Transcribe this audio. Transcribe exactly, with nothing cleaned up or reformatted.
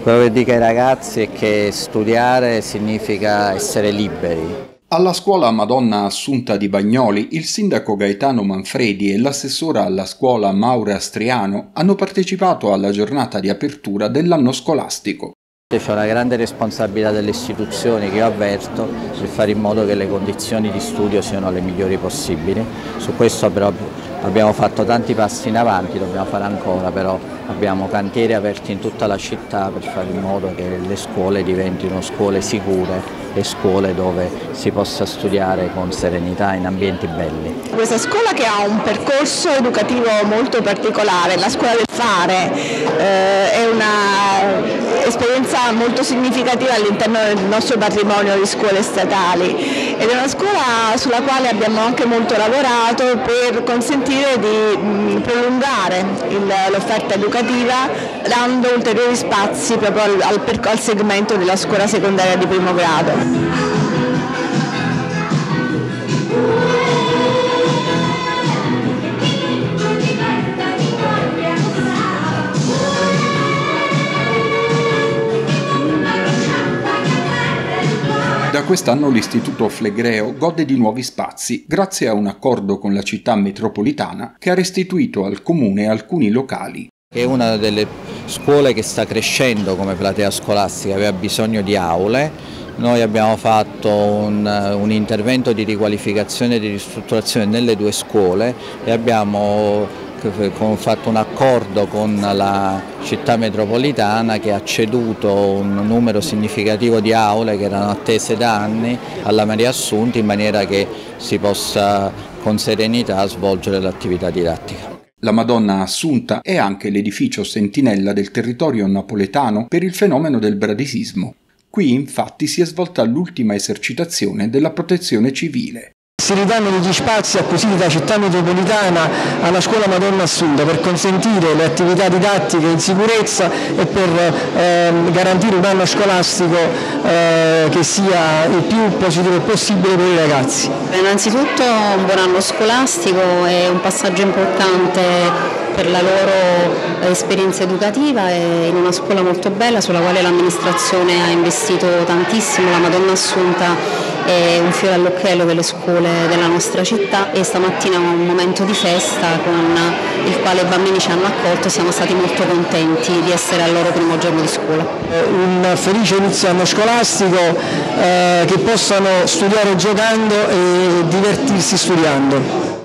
Quello che dico ai ragazzi è che studiare significa essere liberi. Alla scuola Madonna Assunta di Bagnoli, il sindaco Gaetano Manfredi e l'assessora alla scuola Maura Astriano hanno partecipato alla giornata di apertura dell'anno scolastico. C'è una grande responsabilità delle istituzioni che io avverto per fare in modo che le condizioni di studio siano le migliori possibili. Su questo però abbiamo fatto tanti passi in avanti, dobbiamo fare ancora, però abbiamo cantieri aperti in tutta la città per fare in modo che le scuole diventino scuole sicure e scuole dove si possa studiare con serenità in ambienti belli. Questa scuola che ha un percorso educativo molto particolare, la scuola del fare, eh, è un'esperienza molto significativa all'interno del nostro patrimonio di scuole statali ed è una scuola sulla quale abbiamo anche molto lavorato per consentire di mh, prolungare l'offerta educativa dando ulteriori spazi proprio al, al, al segmento della scuola secondaria di primo grado. Da quest'anno l'Istituto Flegreo gode di nuovi spazi grazie a un accordo con la città metropolitana che ha restituito al comune alcuni locali. È una delle scuole che sta crescendo come platea scolastica, aveva bisogno di aule. Noi abbiamo fatto un, un intervento di riqualificazione e di ristrutturazione nelle due scuole e abbiamo fatto un accordo con la città metropolitana che ha ceduto un numero significativo di aule che erano attese da anni alla Maria Assunta in maniera che si possa con serenità svolgere l'attività didattica. La Madonna Assunta è anche l'edificio sentinella del territorio napoletano per il fenomeno del bradisismo. Qui infatti si è svolta l'ultima esercitazione della protezione civile. Si ridanno degli spazi acquisiti da città metropolitana alla scuola Madonna Assunta per consentire le attività didattiche in sicurezza e per eh, garantire un anno scolastico eh, che sia il più positivo possibile per i ragazzi. Innanzitutto un buon anno scolastico è un passaggio importante per la loro esperienza educativa e in una scuola molto bella sulla quale l'amministrazione ha investito tantissimo. La Madonna Assunta è un fiore all'occhiello delle scuole della nostra città e stamattina è un momento di festa con il quale i bambini ci hanno accolto, siamo stati molto contenti di essere al loro primo giorno di scuola. Un felice inizio anno scolastico, eh, che possano studiare giocando e divertirsi studiando.